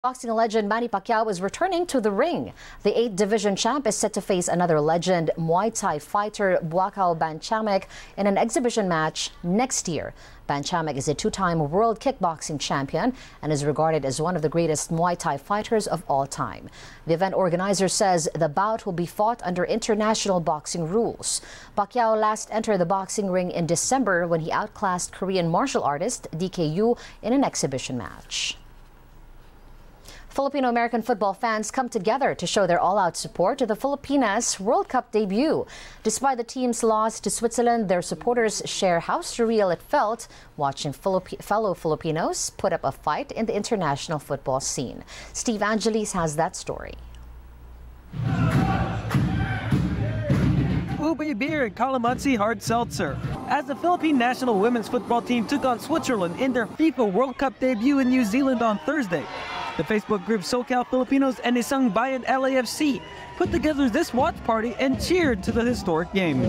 Boxing legend Manny Pacquiao is returning to the ring. The 8th division champ is set to face another legend, Muay Thai fighter Buakaw Banchamek, in an exhibition match next year. Banchamek is a two-time world kickboxing champion and is regarded as one of the greatest Muay Thai fighters of all time. The event organizer says the bout will be fought under international boxing rules. Pacquiao last entered the boxing ring in December when he outclassed Korean martial artist DKU in an exhibition match. Filipino-American football fans come together to show their all-out support to the Filipinas World Cup debut. Despite the team's loss to Switzerland, their supporters share how surreal it felt watching fellow Filipinos put up a fight in the international football scene. Steve Angeles has that story. Ube beer and Calamansi hard seltzer. As the Philippine national women's football team took on Switzerland in their FIFA World Cup debut in New Zealand on Thursday, the Facebook group SoCal Filipinos and Isang Bayan LAFC put together this watch party and cheered to the historic game.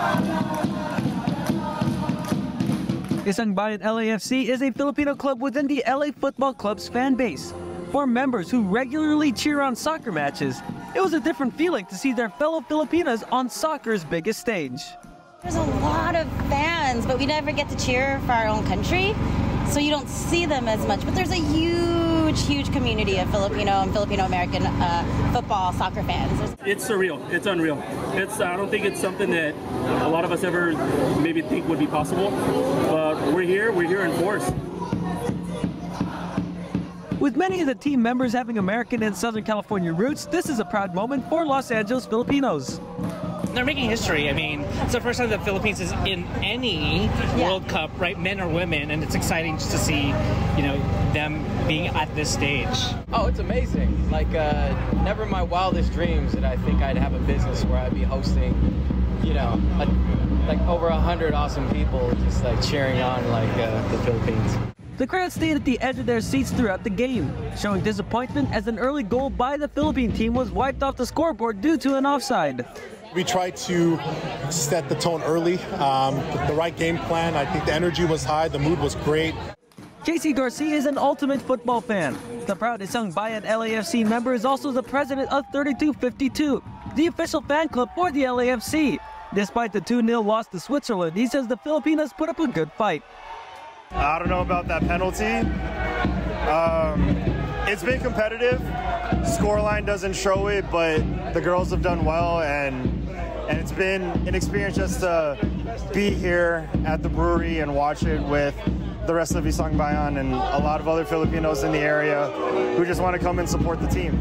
Isang Bayan LAFC is a Filipino club within the LA Football Club's fan base. For members who regularly cheer on soccer matches, it was a different feeling to see their fellow Filipinas on soccer's biggest stage. There's a lot of fans, but we never get to cheer for our own country, so you don't see them as much. But there's a huge community of Filipino and Filipino-American football, soccer fans. It's surreal. It's unreal. I don't think it's something that a lot of us ever maybe think would be possible, but we're here in force. With many of the team members having American and Southern California roots, this is a proud moment for Los Angeles Filipinos. They're making history. I mean, it's the first time the Philippines is in any World Cup, right? Men or women, and it's exciting just to see, them being at this stage. Oh, it's amazing. Like, never in my wildest dreams did I think I'd have a business where I'd be hosting, like over 100 awesome people just like cheering on the Philippines. The crowd stayed at the edge of their seats throughout the game, showing disappointment as an early goal by the Philippine team was wiped off the scoreboard due to an offside. We tried to set the tone early, the right game plan. I think the energy was high, the mood was great. JC Garcia is an ultimate football fan. The proud Isang Bayan LAFC member is also the president of 3252, the official fan club for the LAFC. Despite the 2-0 loss to Switzerland, he says the Filipinos put up a good fight. I don't know about that penalty. It's been competitive. Scoreline doesn't show it, but the girls have done well, and it's been an experience just to be here at the brewery and watch it with the rest of Isang Bayan and a lot of other Filipinos in the area who just want to come and support the team.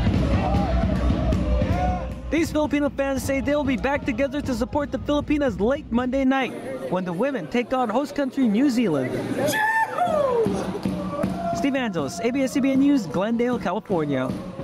These Filipino fans say they'll be back together to support the Filipinas late Monday night when the women take on host country New Zealand. Steve Angeles, ABS-CBN News, Glendale, California.